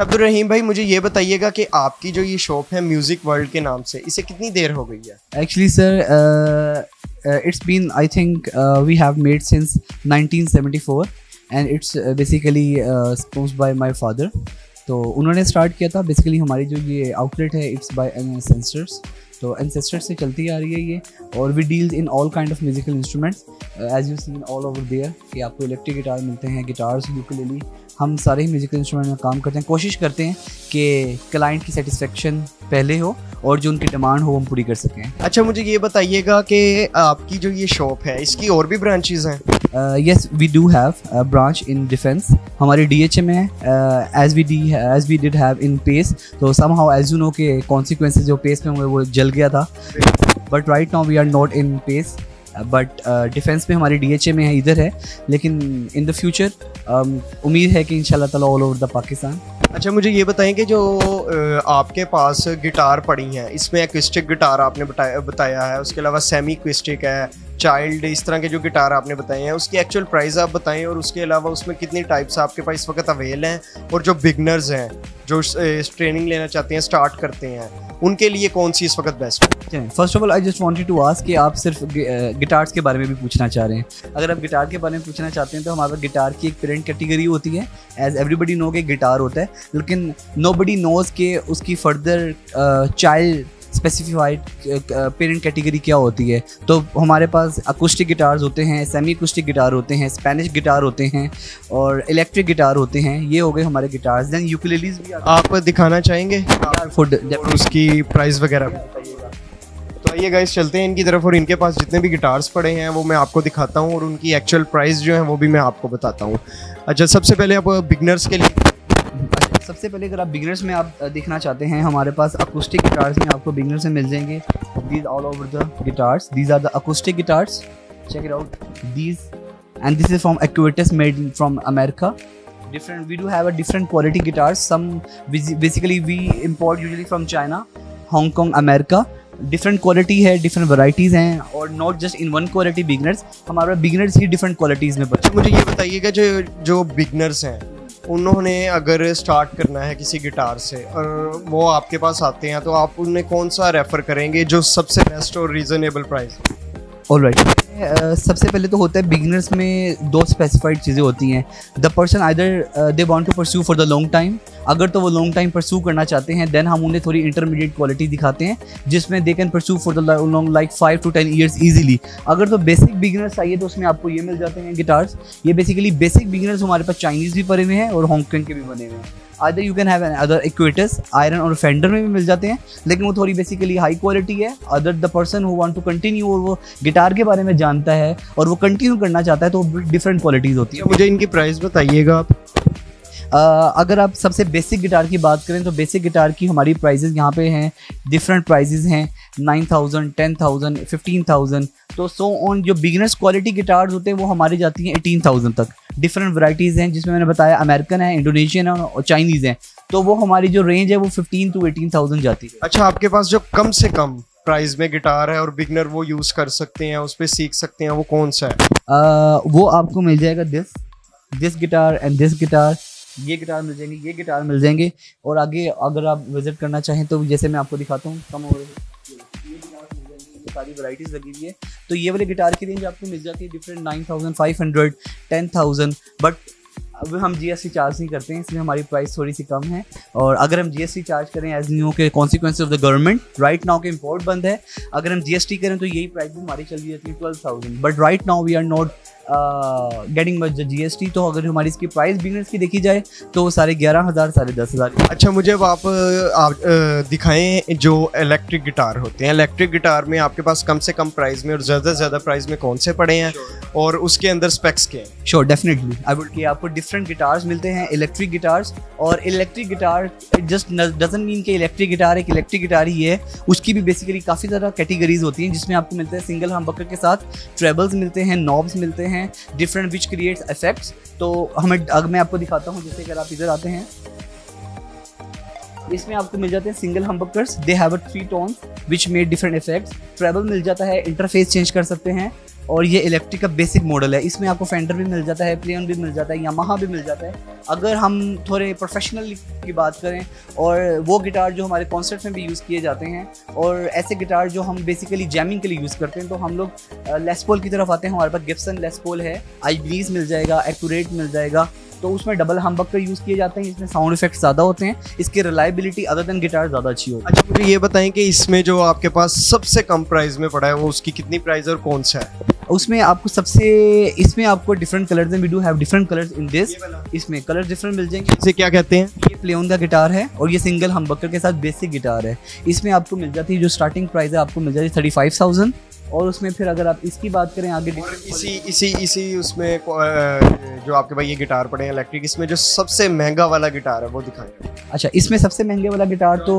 अच्छा अब्दुल रहीम भाई, मुझे ये बताइएगा कि आपकी जो ये शॉप है म्यूज़िक वर्ल्ड के नाम से, इसे कितनी देर हो गई है? Actually, sir, it's been, I think, we have made since 1974, and it's basically sponsored by my father. तो उन्होंने स्टार्ट किया था। बेसिकली हमारी जो ये आउटलेट है, इट्स बाय एंसेस्टर्स, तो एंसेस्टर्स से चलती आ रही है ये। और we deals in all kind of musical instruments as you seen all over there, कि आपको इलेक्ट्रिक गिटार मिलते हैं, गिटार्स, यूकेलेली, हम सारे ही म्यूजिकल इंस्ट्रूमेंट में काम करते हैं। कोशिश करते हैं कि क्लाइंट की सेटिस्फेक्शन पहले हो और जो उनकी डिमांड हो हम पूरी कर सकें। अच्छा मुझे ये बताइएगा कि आपकी जो ये शॉप है, इसकी और भी ब्रांचेस हैं? Yes, we do have a branch in defense. हमारी DHA में as we did have in PACE. तो somehow as you know के consequences जो PACE में हुए वो जल गया था. But right now we are not in PACE. But defence में हमारी DHA में है, इधर है, लेकिन in the future उम्मीद है कि इंशाल्लाह ताला all over the पाकिस्तान। अच्छा मुझे ये बताएं कि जो आपके पास गिटार पड़ी हैं, इसमें एक्विस्टिक गिटार आपने बताया है, उसके अलावा सेमी एक्विस्टिक है, चाइल्ड, इस तरह के जो गिटार आपने बताए हैं, उसकी एक्चुअल प्राइस आप बताएं, और उसके अलावा उसमें कितनी टाइप्स आपके पास इस वक्त अवेल हैं, और जो बिगनर्स हैं जो ट्रेनिंग लेना चाहते हैं, स्टार्ट करते हैं, उनके लिए कौन सी इस वक्त बेस्ट है? First of all I just wanted to ask कि आप सिर्फ गिटार्स के बारे में भी पूछना चाह रहे हैं? अगर आप गिटार के बारे में पूछना चाहते हैं तो हमारे गिटार की एक पेरेंट कैटेगरी होती है, एज एवरीबडी नो के गिटार होता है, लेकिन नोबडी नोज के उसकी further child specified parent category क्या होती है। तो हमारे पास अकूस्टिक गिटार्स होते हैं, सेमी अकूस्टिक गिटार होते हैं, स्पेनिश गिटार होते हैं, और इलेक्ट्रिक गिटार होते हैं। ये हो गए हमारे गिटार्स। देन यूकेलेलीज भी आप दिखाना चाहेंगे और उसकी प्राइस वगैरह? तो आइए गाइस चलते हैं इनकी तरफ, और इनके पास जितने भी गिटार्स पड़े हैं वो मैं आपको दिखाता हूँ, और उनकी एक्चुअल प्राइस जो है वो भी मैं आपको बताता हूँ। अच्छा सबसे पहले आप बिगनर्स के लिए, सबसे पहले अगर आप बिगनर्स में आप देखना चाहते हैं, हमारे पास अकूस्टिक गिटार्स में आपको बिगनर्स में मिल जाएंगे। These all over the guitars, these are the acoustic guitars, check it out, these, and this is from एक्वेटस, made from America. Different, we do have a different quality guitars. Some basically we import usually from China, Hong Kong, America. Different quality है, different varieties हैं, और not just in one quality beginners, हमारा beginners ही different qualities में बचे। मुझे ये बताइएगा जो बिगनर्स हैं, उन्होंने अगर स्टार्ट करना है किसी गिटार से और वो आपके पास आते हैं, तो आप उन्हें कौन सा रेफ़र करेंगे जो सबसे बेस्ट और रीज़नेबल प्राइस? ऑलराइट, सबसे पहले तो होता है बिगिनर्स में दो स्पेसिफाइड चीज़ें होती हैं। The person either they want to pursue for the long time, अगर तो वो लॉन्ग टाइम परस्यू करना चाहते हैं, देन हम उन्हें थोड़ी इंटरमीडिएट क्वालिटी दिखाते हैं जिसमें they can pursue for the long like 5 to 10 years easily. अगर तो बेसिक बिगिनर्स चाहिए तो उसमें आपको ये मिल जाते हैं गिटार्स। ये बेसिकली बेसिक बिगिनर्स हमारे पास चाइनीज़ भी पड़े हुए हैं और हांगकांग के भी बने हुए हैं। Either you can have other इक्वेटस, आयरन और फेंडर में भी मिल जाते हैं, लेकिन वो थोड़ी बेसिकली हाई क्वालिटी है। Other the person who want to continue और वो गिटार के बारे में जानता है और वो कंटिन्यू करना चाहता है, तो डिफरेंट क्वालिटीज़ होती है। मुझे इनकी प्राइस बताइएगा आप। अगर आप सबसे बेसिक गिटार की बात करें तो बेसिक गिटार की हमारी प्राइजेज़ यहाँ पे हैं, डिफरेंट प्राइजेज़ हैं, 9,000, 10,000, 15,000, तो सो ऑन। जो बिगिनर्स क्वालिटी गिटार्स होते हैं वो हमारी जाती हैं 18,000 तक। डिफरेंट वैराइटीज़ हैं जिसमें मैंने बताया अमेरिकन है, इंडोनेशियन है और चाइनीज़ हैं, तो वो हमारी जो रेंज है वो 15 to 18,000 जाती है। अच्छा, आपके पास जो कम से कम प्राइस में गिटार है और बिगनर वो यूज़ कर सकते हैं, उस पर सीख सकते हैं, वो कौन सा है? वो आपको मिल जाएगा this guitar and this guitar, ये गिटार मिल जाएंगे, ये गिटार मिल जाएंगे। और आगे अगर आप विजिट करना चाहें तो जैसे मैं आपको दिखाता हूँ, कम हो सारी वैराइटीज़ लगी हुई है। तो ये वाले गिटार की रेंज आपको मिल जाती है डिफरेंट 9,500, 10,000, बट अब हम GST चार्ज नहीं करते हैं, इसलिए हमारी प्राइस थोड़ी सी कम है। और अगर हम GST चार्ज करें एज न्यू के consequence of the government, right now के इम्पोर्ट बंद है, अगर हम GST करें तो यही प्राइस भी हमारी चल रही है 12,000, but right now we are not getting much GST। तो अगर हमारी इसकी प्राइस बिगनर्स की देखी जाए तो 11,500, 10,500। अच्छा, मुझे अब आप दिखाएं जो इलेक्ट्रिक गिटार होते हैं। इलेक्ट्रिक गिटार में आपके पास कम से कम प्राइस में और ज़्यादा से ज़्यादा प्राइस में कौन से पड़े हैं और उसके अंदर स्पेक्स क्या हैं? श्योर, डेफिनेटली आई वुड कि आपको डिफरेंट गिटार्स मिलते हैं, इलेक्ट्रिक गिटार्स। और electric guitar just doesn't mean कि इलेक्ट्रिक गिटार एक इलेक्ट्रिक गिटार ही है, उसकी भी बेसिकली काफ़ी ज़्यादा कैटेगरीज होती हैं जिसमें आपको मिलते हैं सिंगल हमबकर के साथ ट्रेबल्स मिलते हैं, नॉब्स मिलते हैं, डिफरेंट विच क्रिएट्स इफेक्ट्स। तो मैं आपको दिखाता हूँ, जैसे अगर आप इधर आते हैं, इसमें आपको मिल जाते हैं single humbuckers, they have 3 tones which made different effects. Treble मिल जाता है, इंटरफेस चेंज कर सकते हैं, और ये इलेक्ट्रिक का बेसिक मॉडल है। इसमें आपको फेंडर भी मिल जाता है, प्लेन भी मिल जाता है, यामाहा भी मिल जाता है। अगर हम थोड़े प्रोफेशनल की बात करें, और वो गिटार जो हमारे कॉन्सर्ट में भी यूज़ किए जाते हैं, और ऐसे गिटार जो हम बेसिकली जैमिंग के लिए यूज़ करते हैं, तो हम लोग लेस पॉल की तरफ आते हैं। हमारे पास गिब्सन लेस पॉल है, आईबीज मिल जाएगा, एक्यूरेट मिल जाएगा। तो उसमें डबल हमबकर यूज़ किए जाते हैं, इसमें साउंड इफेक्ट्स ज़्यादा होते हैं, इसकी रिलायबिलिटी अदर देन गिटार ज़्यादा अच्छी होती है। अच्छा, मुझे ये बताएं कि इसमें जो आपके पास सबसे कम प्राइस में पड़ा है वो उसकी कितनी प्राइस और कौन सा है? उसमें आपको इसमें आपको डिफरेंट कलर्स हैं, we do have different colours in this. इसमें कलर डिफरेंट मिल जाएंगे। इसे क्या कहते हैं? ये प्लेन का गिटार है और ये सिंगल हमबकर के साथ बेसिक गिटार है। इसमें आपको मिल जाती है, जो स्टार्टिंग प्राइस है आपको मिल जाती है 35,000। और उसमें फिर अगर आप इसकी बात करें आगे, इसी उसमें जो आपके भाई ये गिटार पड़े हैं इलेक्ट्रिक, इसमें जो सबसे महंगा वाला गिटार है वो दिखाएं। अच्छा, इसमें सबसे महंगे वाला गिटार तो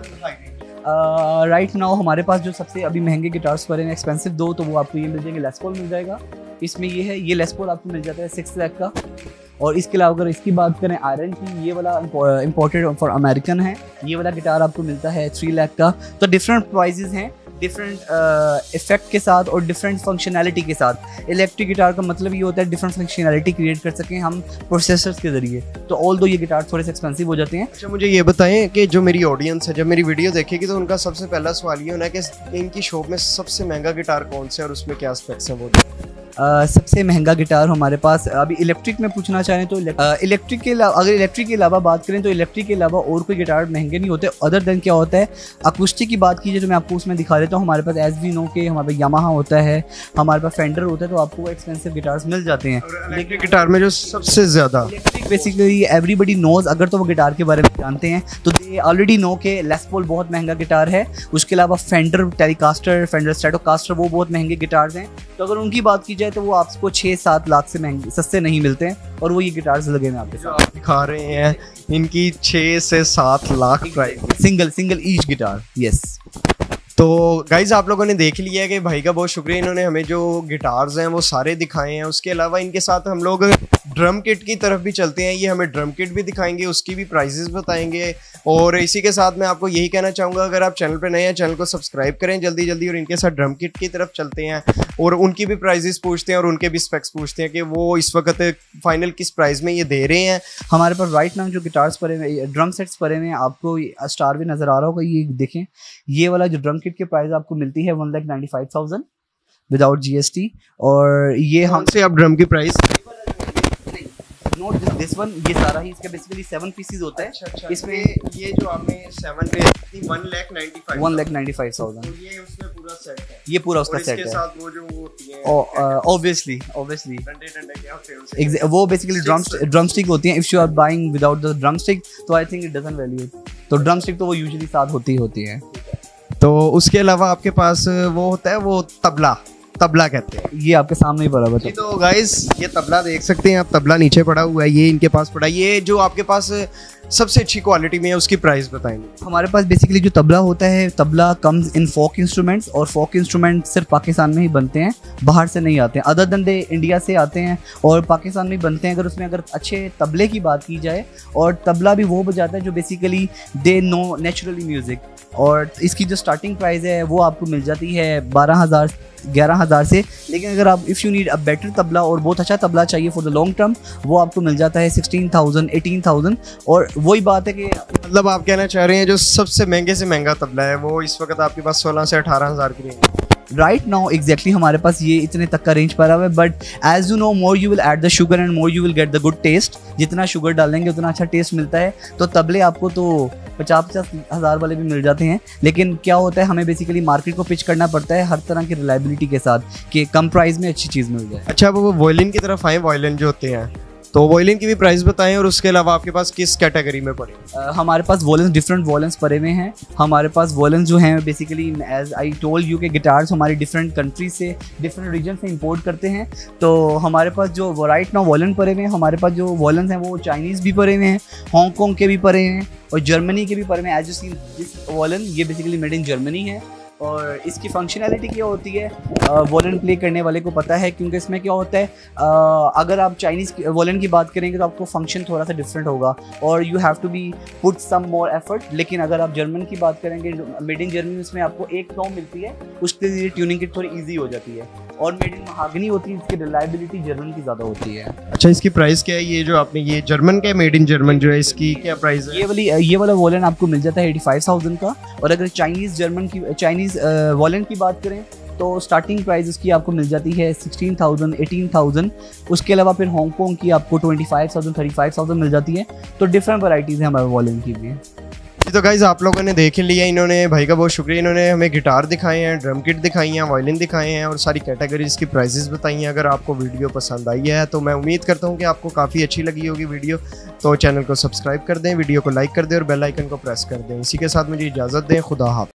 राइट नाउ हमारे पास जो सबसे अभी महंगे गिटार्स पड़े हैं, एक्सपेंसिव दो, तो वो आपको ये मिल जाएंगे। लेस पॉल मिल जाएगा, इसमें ये है, ये लेस पॉल आपको मिल जाता है 6 लाख का। और इसके अलावा अगर इसकी बात करें आयरन की, ये वाला इम्पोर्टेड फॉर अमेरिकन है, ये वाला गिटार आपको मिलता है 3 लाख का। तो डिफरेंट प्राइजेज हैं, डिफरेंट इफेक्ट के साथ और डिफरेंट फंक्शनैलिटी के साथ। इलेक्ट्रिक गिटार का मतलब ये होता है डिफरेंट फंक्शनैलिटी क्रिएट कर सकें हम प्रोसेसर्स के ज़रिए। तो ऑल दो ये गिटार थोड़े से एक्सपेंसिव हो जाते हैं। अच्छा, मुझे ये बताएं कि जो मेरी ऑडियंस है जब मेरी वीडियो देखेगी तो उनका सबसे पहला सवाल ये होना है कि इनकी शॉप में सबसे महंगा गिटार कौन सा है और उसमें क्या स्पेक्स हैं वो। सबसे महंगा गिटार हमारे पास अभी इलेक्ट्रिक में पूछना चाहें तो इलेक्ट्रिक के अलावा, अगर इलेक्ट्रिक के अलावा बात करें तो इलेक्ट्रिक के अलावा और कोई गिटार महंगे नहीं होते। अदर देन क्या होता है, अकूस्टिक की बात कीजिए तो मैं आपको उसमें दिखा देता हूँ। हमारे पास एस वी नो के, हमारे पास यामाहा होता है, हमारे पास फेंडर होता है, तो आपको एक्सपेंसिव गिटार्स मिल जाते हैं। इलेक्ट्रिक गिटार में जो सबसे ज़्यादा इलेक्ट्रिक बेसिकली एवरीबडी नोज, अगर तो वो गिटार के बारे में जानते हैं तो दे ऑलरेडी नो के लेस पॉल बहुत महंगा गिटार है। उसके अलावा फेंडर टेलीकास्टर, फेंडर स्ट्रेटोकास्टर, वो बहुत महंगे गिटार्स हैं। तो अगर उनकी बात की जाए तो वो आपको 6-7 लाख से महंगे सस्ते नहीं मिलते हैं, और वो ये गिटार्स लगे हैं आपके साथ। आप दिखा रहे हैं इनकी 6 से 7 lakh price, single each guitar. Yes, तो गाइज आप लोगों ने देख लिया है कि भाई का बहुत शुक्रिया, इन्होंने हमें जो गिटार्स हैं वो सारे दिखाए हैं। उसके अलावा इनके साथ हम लोग ड्रम किट की तरफ भी चलते हैं, ये हमें ड्रम किट भी दिखाएंगे, उसकी भी प्राइसेस बताएंगे। और इसी के साथ मैं आपको यही कहना चाहूँगा, अगर आप चैनल पे नए हैं चैनल को सब्सक्राइब करें जल्दी जल्दी, और इनके साथ ड्रम किट की तरफ चलते हैं और उनकी भी प्राइजेस पूछते हैं और उनके भी स्पेक्स पूछते हैं कि वो इस वक्त फाइनल किस प्राइस में ये दे रहे हैं। हमारे पास राइट नाउ जो गिटार्स पड़े हुए, ड्रम सेट्स पड़े हुए हैं, आपको स्टार भी नज़र आ रहा होगा, ये देखें। ये वाला जो ड्रम किट की प्राइस आपको मिलती है 1,95,000 विदाउट GST। और ये हमसे आप ड्रम की प्राइस नोट दिस वन, ये सारा ही इसका बेसिकली 7 पीसेस होता है। अच्छा, इसमें ये जो आपने 7 पे 1,95,000, तो ये उसमें पूरा सेट है, ये पूरा उसका सेट है। इसके साथ वो जो होती है ऑब्वियसली डंडे क्या होते हैं वो बेसिकली ड्रम स्टिक होती हैं। If you are buying without the drum stick तो I think it doesn't value. तो ड्रम स्टिक तो वो यूजुअली साथ होती है। तो उसके अलावा आपके पास वो होता है, वो तबला कहते हैं, ये आपके सामने ही पड़ा हुआ है। तो गाइस ये तबला देख सकते हैं आप, तबला नीचे पड़ा हुआ है, ये इनके पास पड़ा है। ये जो आपके पास सबसे अच्छी क्वालिटी में है उसकी प्राइस बताएंगे। हमारे पास बेसिकली जो तबला होता है, tabla comes in folk instruments, और फोक इंस्ट्रूमेंट सिर्फ पाकिस्तान में ही बनते हैं, बाहर से नहीं आते हैं। अदर देन दे इंडिया से आते हैं और पाकिस्तान में बनते हैं। अगर अच्छे तबले की बात की जाए, और तबला भी वो बजाता है जो basically they know naturally music. और इसकी जो स्टार्टिंग प्राइस है वो आपको मिल जाती है 11,000 से। लेकिन अगर आप if you need a better tabla और बहुत अच्छा तबला चाहिए फॉर द लॉन्ग टर्म, वो आपको मिल जाता है 16,000, 18,000। और वही बात है कि मतलब आप कहना चाह रहे हैं जो सबसे महंगे से महंगा तबला है वो इस वक्त आपके पास 16 से 18,000 की रेंज। राइट नाउ एग्जैक्टली हमारे पास ये इतने तक का रेंज पड़ा हुआ है। But as you know, more you will add the sugar and more you will get the good taste. जितना शुगर डालेंगे उतना अच्छा टेस्ट मिलता है। तो तबले आपको तो 50-50 हज़ार वाले भी मिल जाते हैं। लेकिन क्या होता है, हमें बेसिकली मार्केट को पिच करना पड़ता है हर तरह की रिलायबिलिटी के साथ कि कम प्राइस में अच्छी चीज़ मिल जाए। अच्छा, वो वॉयलिन की तरफ आए, वॉयलिन जो होते हैं, तो वॉयलिन की भी प्राइस बताएं, और उसके अलावा आपके पास किस कैटेगरी में पड़े? हमारे पास वॉयलिन्स, डिफरेंट वॉयलिन्स पड़े हुए हैं। हमारे पास वॉयलिन्स जो हैं basically as I told you के गिटार्स हमारे डिफरेंट कंट्रीज से, डिफरेंट रीजन से इंपोर्ट करते हैं। तो हमारे पास जो राइट नाउ वॉयलिन पड़े हुए हैं, हमारे पास जो वॉयलिन्स हैं वो चाइनीज़ भी पड़े हुए हैं, हांगकॉन्ग के भी पड़े हैं और जर्मनी के भी पड़े हुए हैं। As you see this violin, ये बेसिकली मेड इन जर्मनी है। और इसकी फंक्शनैलिटी क्या होती है, वॉयलिन प्ले करने वाले को पता है, क्योंकि इसमें क्या होता है, अगर आप चाइनीज़ वॉयलिन की बात करेंगे तो आपको फंक्शन थोड़ा सा डिफरेंट होगा और you have to be put some more effort. लेकिन अगर आप जर्मन की बात करेंगे, मेड इन जर्मनी, उसमें आपको एक टोन मिलती है, उसके लिए ट्यूनिंग की थोड़ी ईजी हो जाती है। और मेड इन महागनी होती है, इसकी रिलायबिलिटी जर्मन की ज़्यादा होती है। अच्छा, इसकी प्राइस क्या है? ये जो आपने ये जर्मन का मेड इन जर्मन जो है, इसकी क्या प्राइस है? ये वाला वॉलन आपको मिल जाता है 85,000 का। और अगर चाइनीज़ वॉलन की बात करें तो स्टार्टिंग प्राइस इसकी आपको मिल जाती है 16,000 18,000। उसके अलावा फिर हांगकॉन्ग की आपको 25,000 35,000 मिल जाती है। तो डिफरेंट वैराइटीज़ हैं हमारे वॉलन की भी। तो गाइज आप लोगों ने देख लिया, इन्होंने भाई का बहुत शुक्रिया, इन्होंने हमें गिटार दिखाए हैं, ड्रम किट दिखाई हैं, वायलिन दिखाए हैं और सारी कैटेगरीज की प्राइजेस बताई हैं। अगर आपको वीडियो पसंद आई है तो मैं उम्मीद करता हूँ कि आपको काफ़ी अच्छी लगी होगी वीडियो। तो चैनल को सब्सक्राइब कर दें, वीडियो को लाइक कर दें और बेल आइकन को प्रेस कर दें। इसी के साथ मुझे इजाज़त दें। खुदा हाफ़िज़।